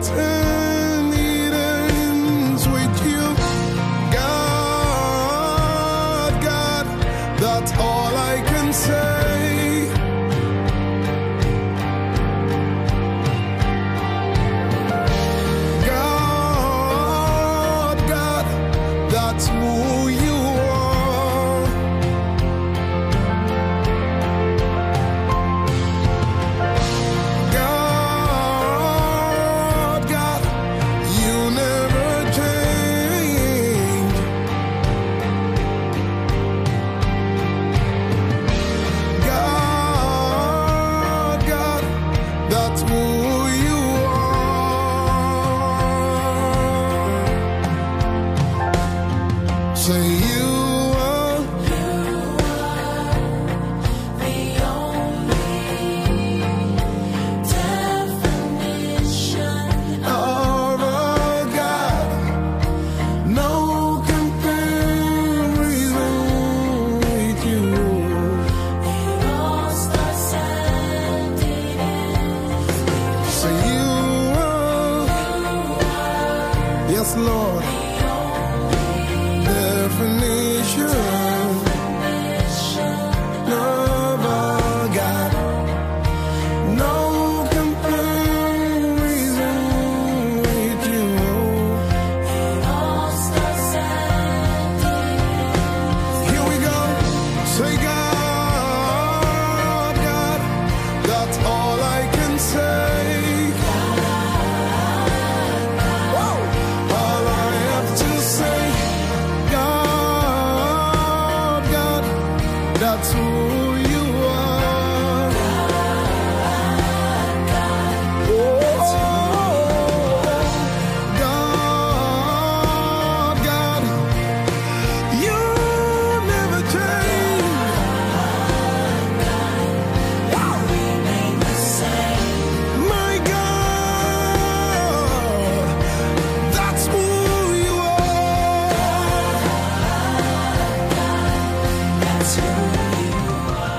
and it ends with you. God, God, that's all I can say. God, God, that's who you are. God, God, you never change. God, God, that's who you are. Say you are. The only definition Of a God, no comparison with you. it all starts and it ends. So you are, yes, Lord, definition of a God, no comparison with you. It all starts and it ends. Here we go. Say God, God, that's all I can say. Whoa. All I have to say. God, God, that's who you are. God, God, you never change. Remain the same. My God, that's who you are. That's who you are.